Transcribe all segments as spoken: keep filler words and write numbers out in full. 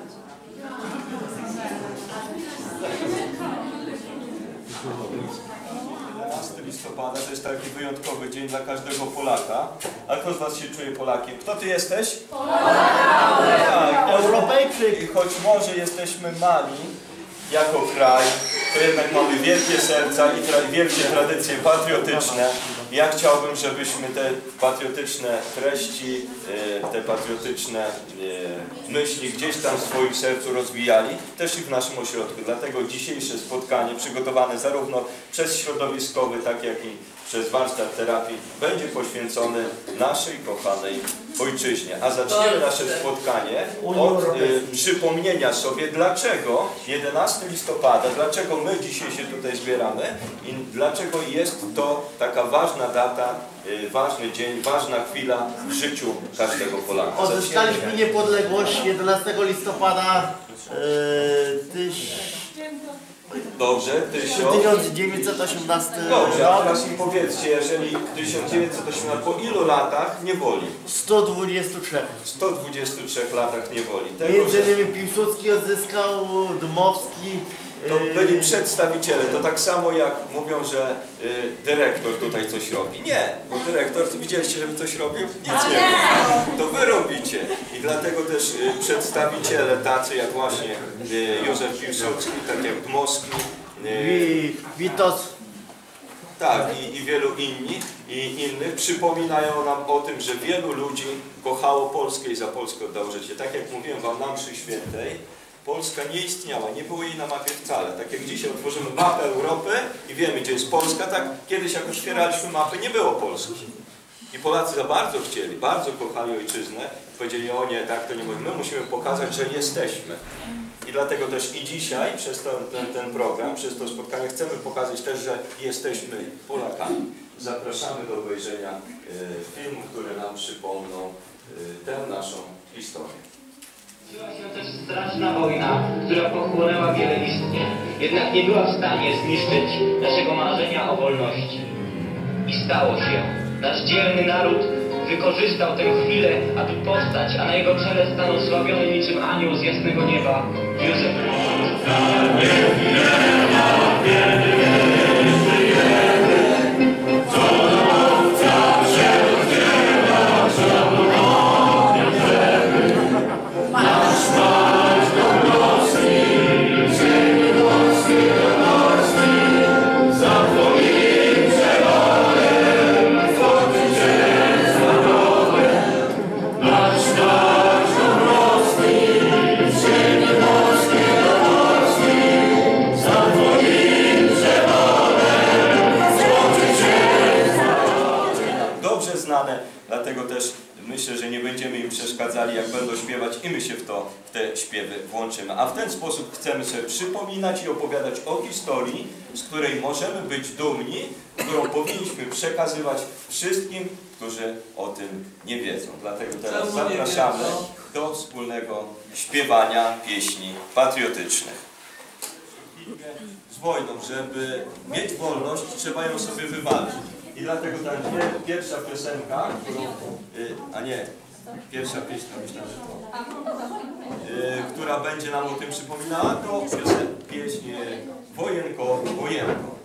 jedenastego listopada to jest taki wyjątkowy dzień dla każdego Polaka. A kto z was się czuje Polakiem? Kto ty jesteś? Polak! Tak, Europejczyk. I choć może jesteśmy mali jako kraj, to jednak mamy wielkie serca i tra wielkie tradycje patriotyczne. Ja chciałbym, żebyśmy te patriotyczne treści, te patriotyczne myśli gdzieś tam w swoim sercu rozwijali, też i w naszym ośrodku. Dlatego dzisiejsze spotkanie, przygotowane zarówno przez środowiskowy, tak jak i przez warsztat terapii, będzie poświęcone naszej kochanej ojczyźnie. A zaczniemy nasze spotkanie od y, przypomnienia sobie, dlaczego jedenastego listopada, dlaczego my dzisiaj się tutaj zbieramy i dlaczego jest to taka ważna data, y, ważny dzień, ważna chwila w życiu każdego Polaka. Odzyskaliśmy niepodległość jedenastego listopada yy, tyś... Dobrze, tysiąc dziewięćset osiemnasty Dobrze, a rok. teraz mi powiedzcie, jeżeli tysiąc dziewięćset osiemnasty, po ilu latach niewoli? sto dwudziestu trzech. sto dwudziestu trzech latach niewoli. Tego, Między innymi Piłsudski odzyskał, Dmowski. To byli przedstawiciele, to tak samo jak mówią, że y, dyrektor tutaj coś robi. Nie, bo dyrektor, to widzieliście, żeby coś robił? Nic nie robi. To wy robicie. I dlatego też y, przedstawiciele tacy jak właśnie y, Józef Piłsudski, tak jak Dmowski, y, Witos. tak, i, i wielu inni, i innych przypominają nam o tym, że wielu ludzi kochało Polskę i za Polskę oddało życie. Tak jak mówiłem wam na mszy świętej, Polska nie istniała, nie było jej na mapie wcale. Tak jak dzisiaj otworzymy mapę Europy i wiemy, gdzie jest Polska, tak kiedyś jak otwieraliśmy mapę, nie było Polski. I Polacy za bardzo chcieli, bardzo kochali ojczyznę. Powiedzieli, o nie, tak to nie możemy. My musimy pokazać, że jesteśmy. I dlatego też i dzisiaj, przez ten, ten, ten program, przez to spotkanie chcemy pokazać też, że jesteśmy Polakami. Zapraszamy do obejrzenia y, filmów, które nam przypomną y, tę naszą historię. Była się też straszna wojna, która pochłonęła wiele istnień, jednak nie była w stanie zniszczyć naszego marzenia o wolności. I stało się. Nasz dzielny naród wykorzystał tę chwilę, aby powstać, a na jego czele stanął sławiony niczym anioł z jasnego nieba Józef Dlatego też myślę, że nie będziemy im przeszkadzali, jak będą śpiewać i my się w to, w te śpiewy włączymy. A w ten sposób chcemy sobie przypominać i opowiadać o historii, z której możemy być dumni, którą powinniśmy przekazywać wszystkim, którzy o tym nie wiedzą. Dlatego teraz zapraszamy do wspólnego śpiewania pieśni patriotycznych. Z wojną, żeby mieć wolność, trzeba ją sobie wywalczyć. I dlatego ta pierwsza piosenka, którą, y, a nie, pierwsza pieśń, myślałem, że to, y, która będzie nam o tym przypominała, to piosen, pieśń Wojenko, Wojenko.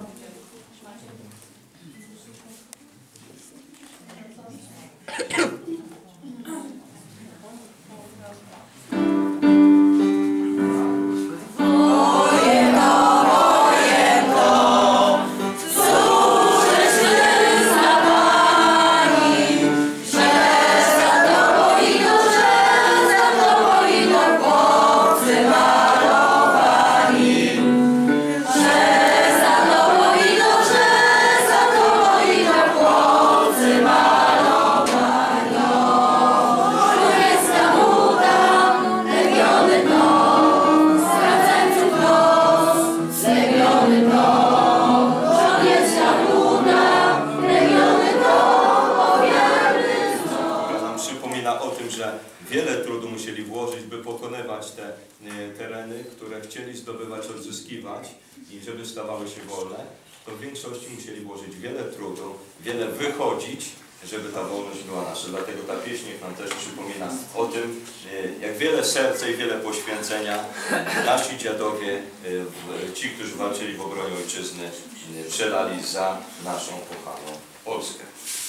Wiele trudu musieli włożyć, by pokonywać te y, tereny, które chcieli zdobywać, odzyskiwać i żeby stawały się wolne, to w większości musieli włożyć wiele trudu, wiele wychodzić żeby ta wolność była nasza. Dlatego ta pieśń nam też przypomina o tym, jak wiele serca i wiele poświęcenia nasi dziadowie, ci, którzy walczyli w obronie ojczyzny, przelali za naszą kochaną Polskę.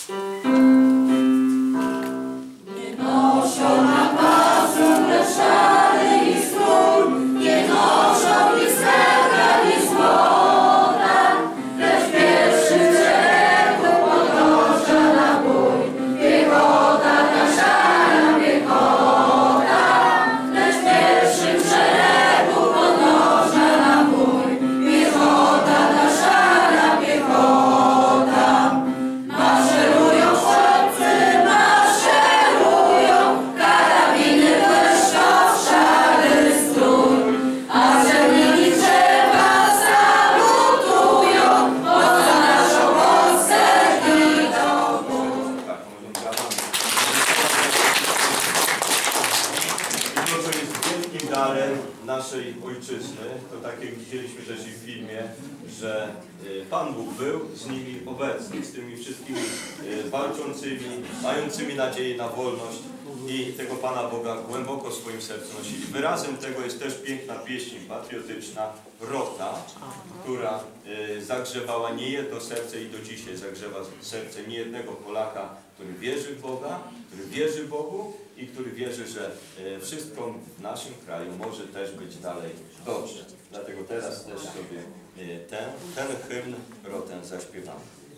Nie noszą na pasu szary i strój, nie noszą ni srebra, ni złota, lecz pierwszy w szeregu podąża na bój. Piechota, ta szara piechota, lecz pierwszy w szeregu podąża na bój. Piechota, ta szara piechota, maszerują chłopcy, maszerują, karabiny błyszczą w szary strój, a zieleni drzewa salutują, bo za naszą Polskę idą w bój. Tak, mówią brawami. I to, co jest wielkim darem naszej ojczyzny, to tak jak widzieliśmy też i w filmie, że y, Pan Bóg był z nimi obecny, z tymi wszystkimi y, walczącymi, mającymi nadzieję na wolność i tego Pana Boga głęboko w swoim sercu nosili. Wyrazem tego jest też piękna pieśń patriotyczna Rota, która y, zagrzewała niejedno serce i do dzisiaj zagrzewa serce niejednego Polaka, który wierzy w Boga, który wierzy Bogu i który wierzy, że y, wszystko w naszym kraju może też być dalej dobrze. Dlatego teraz też sobie y, ten, ten hymn Rotę zaśpiewamy.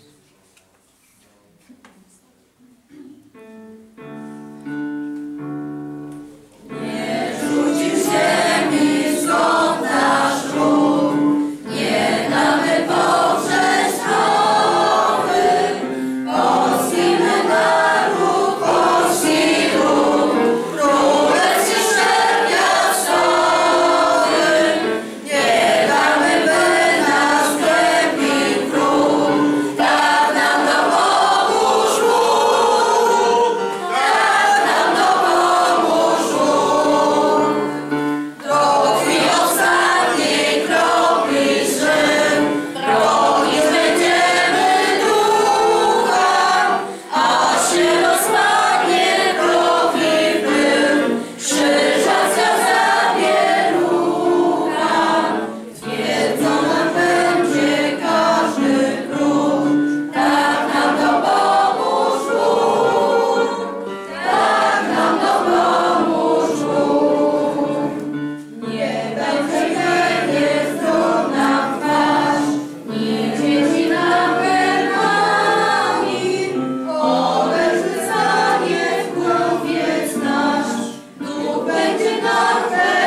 Nie rzucił ziemi skąd nasz ród, nie damy poprzeć nowy, polski my naród, polski lud, królewski szczep piastowy, nie damy, by nas sklepił wróg, tak nam dopomóż Bóg, tak nam dopomóż Bóg. Do krwi ostatniej kropli żył, bronić będziemy ducha, aż się rozpadnie krwi pył, krzyża zgadza pielucha. Twierdzą nam będzie każdy wróg, tak nam dopomóż Bóg, tak nam dopomóż Bóg. Nie będzie będzie zdrów nam twarz, nie dzieci nam permanent, oleży stanie w głowie nasz, duch będzie nam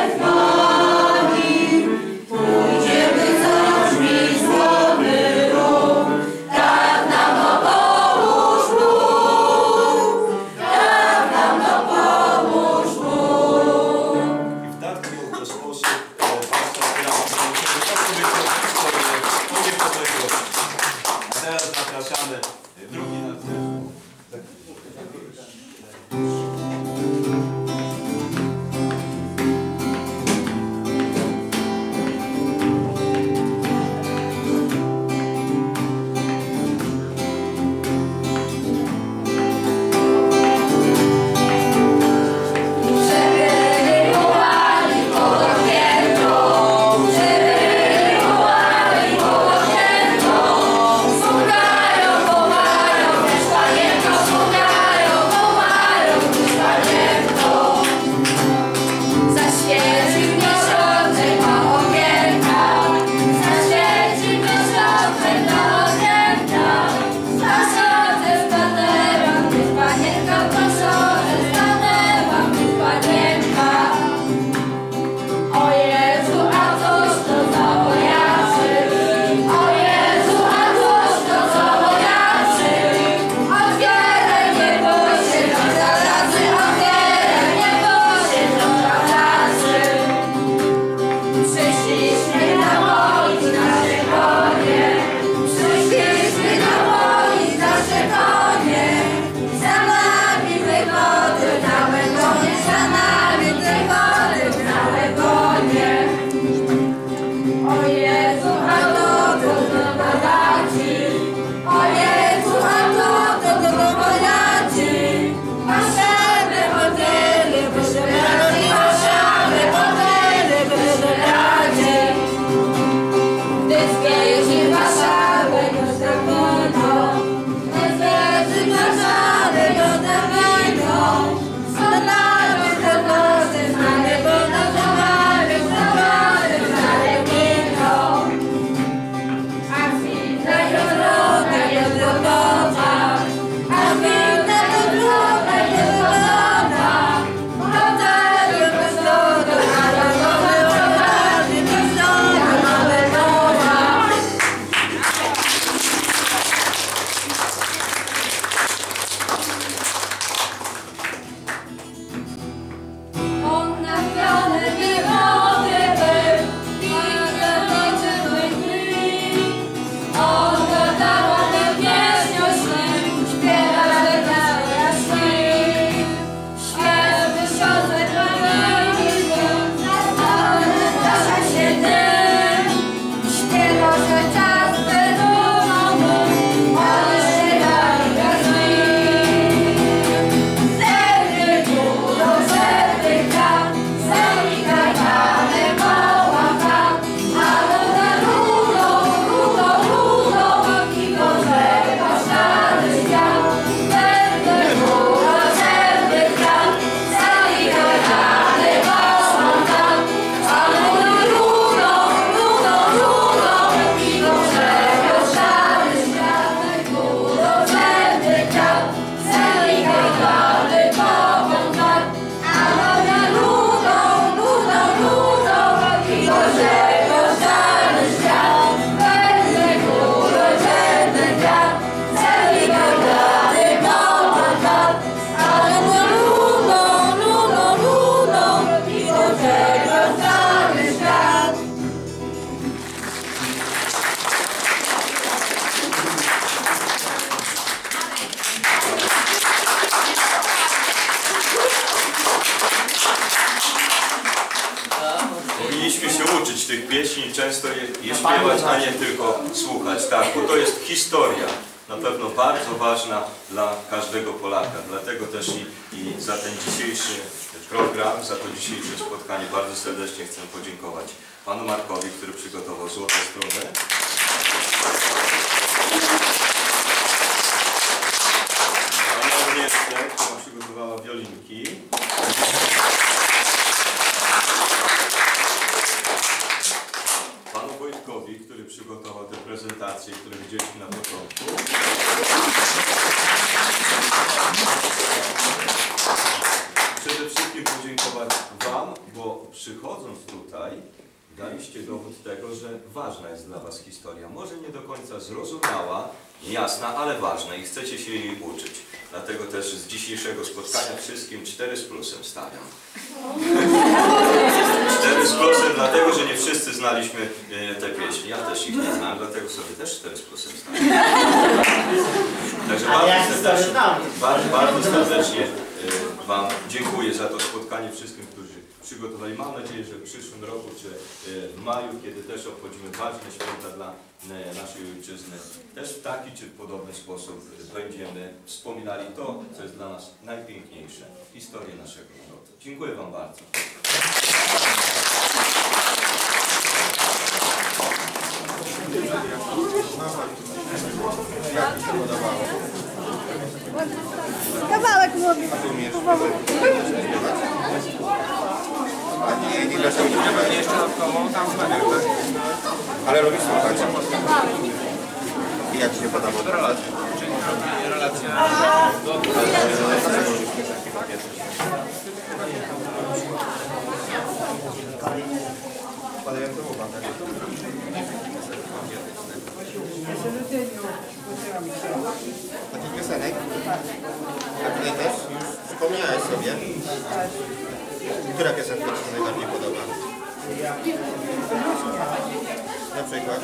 trwali. Pójdziemy za drzwi złoty róg, tak nam dopomóż Bóg, tak nam dopomóż Bóg. I w taki oto sposób e, Państwa zbieramy się do tego, nie po tego. A teraz zapraszamy drugi nasz zespół. Żeby wołali pod okienką, żeby wołali pod okienką, słuchają, wołają często je, je śpiewać, a nie tylko słuchać, tak, bo to jest historia, na pewno bardzo ważna dla każdego Polaka. Dlatego też i, i za ten dzisiejszy program, za to dzisiejsze spotkanie bardzo serdecznie chcę podziękować panu Markowi, który przygotował złote struny. Pani Agnieszce, która przygotowała wiolinki. Panu Wojtkowi, który przygotował tę prezentację, którą widzieliśmy na początku. Przede wszystkim podziękować wam, bo przychodząc tutaj daliście dowód tego, że ważna jest dla was historia. Może nie do końca zrozumiała, jasna, ale ważna i chcecie się jej uczyć. Dlatego też z dzisiejszego spotkania wszystkim cztery z plusem stawiam. cztery z plusem, dlatego że nie wszyscy znaliśmy e, te pieśni. Ja też ich nie znam, dlatego sobie też cztery z plusem stawiam. Także bardzo serdecznie, bardzo, bardzo serdecznie e, wam dziękuję za to spotkanie, wszystkim, którzy przygotowali. Mam nadzieję, że w przyszłym roku czy e, w maju, kiedy też obchodzimy ważne święta dla e, naszej ojczyzny, też w taki czy w podobny sposób będziemy wspominali to, co jest dla nas najpiękniejsze, historię naszego narodu. Dziękuję wam bardzo. Kawałek mówię. A nie, nie da się nie jeszcze dodatkowo tam zbędę, tak? Ale lubisz słuchać. I jak ci się podoba? To relacja. Czyli relacja... Padające uwagę. Takich piosenek? A tutaj też? Już przypomniałeś sobie? Która piosenka ci się najbardziej podoba? Na przykład?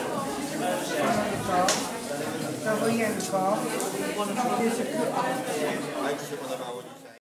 To wojenko. A jak ci się podobało?